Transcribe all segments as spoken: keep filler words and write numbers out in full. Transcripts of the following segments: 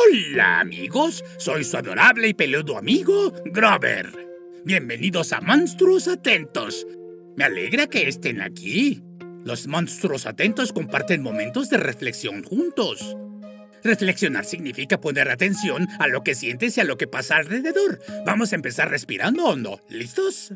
Hola, amigos. Soy su adorable y peludo amigo, Grover. Bienvenidos a Monstruos Atentos. Me alegra que estén aquí. Los monstruos atentos comparten momentos de reflexión juntos. Reflexionar significa poner atención a lo que sientes y a lo que pasa alrededor. Vamos a empezar respirando hondo. ¿Listos?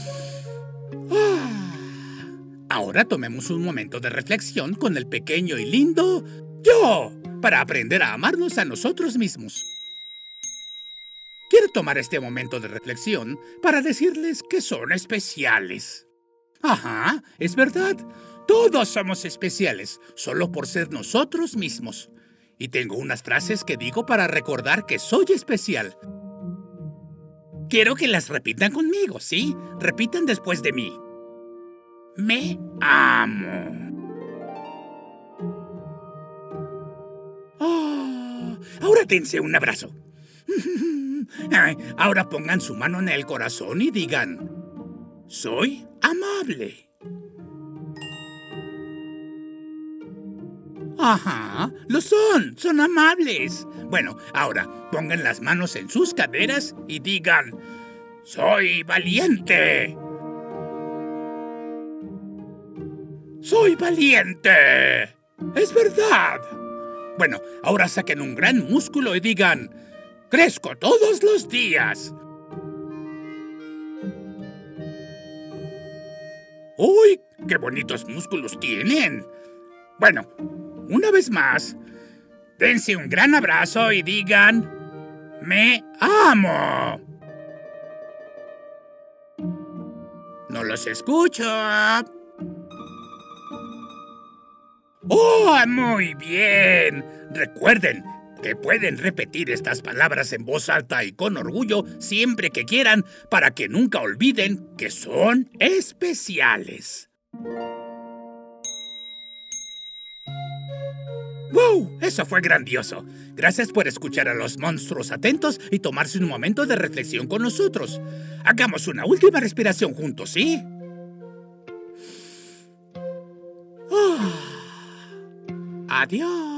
Ah. Ahora tomemos un momento de reflexión con el pequeño y lindo yo, para aprender a amarnos a nosotros mismos. Quiero tomar este momento de reflexión para decirles que son especiales. Ajá, es verdad. Todos somos especiales, solo por ser nosotros mismos. Y tengo unas frases que digo para recordar que soy especial. Quiero que las repitan conmigo, ¿sí? Repitan después de mí. Me amo. Oh, ahora dense un abrazo. Ahora pongan su mano en el corazón y digan: soy amable. Ajá, lo son, son amables. Bueno, ahora pongan las manos en sus caderas y digan: soy valiente. ¡Soy valiente! ¡Es verdad! Bueno, ahora saquen un gran músculo y digan: ¡crezco todos los días! ¡Uy! ¡Qué bonitos músculos tienen! Bueno, una vez más, dense un gran abrazo y digan: ¡me amo! ¡No los escucho! ¡Oh, muy bien! Recuerden que pueden repetir estas palabras en voz alta y con orgullo siempre que quieran para que nunca olviden que son especiales. ¡Wow! Eso fue grandioso. Gracias por escuchar a los monstruos atentos y tomarse un momento de reflexión con nosotros. Hagamos una última respiración juntos, ¿sí? Oh. Adiós.